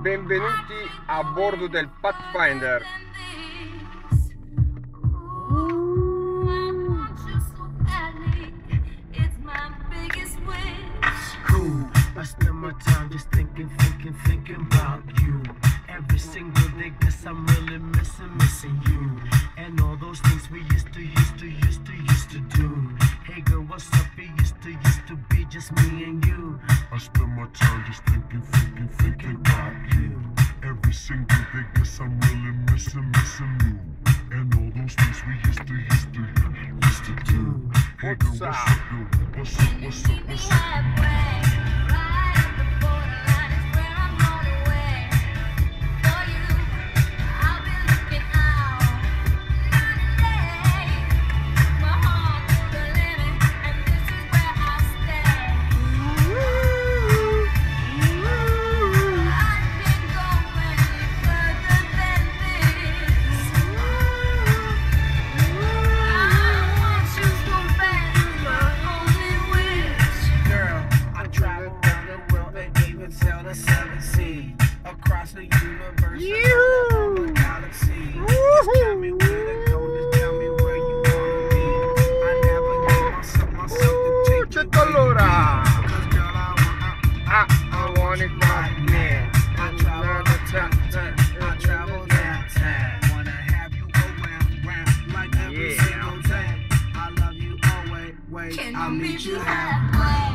Benvenuti a bordo del Pathfinder. I spend my time just thinking about you. Every single day, guess I'm really missing you. And all those things we used to do. Hey girl, what's up? It used to be just me and you. I spend my time just thinking about you. Every single day, guess I'm really missing you. And all those things we used to do. Hey girl, what's up, yo? What's up? Across the universe, the galaxy. Just tell me where to go, just tell me where you wanna be. I never give myself to take you Allora, Cause girl, I want it right now. I travel downtown. Wanna have you around like every single day. I love you always. Wait, I'll meet you halfway.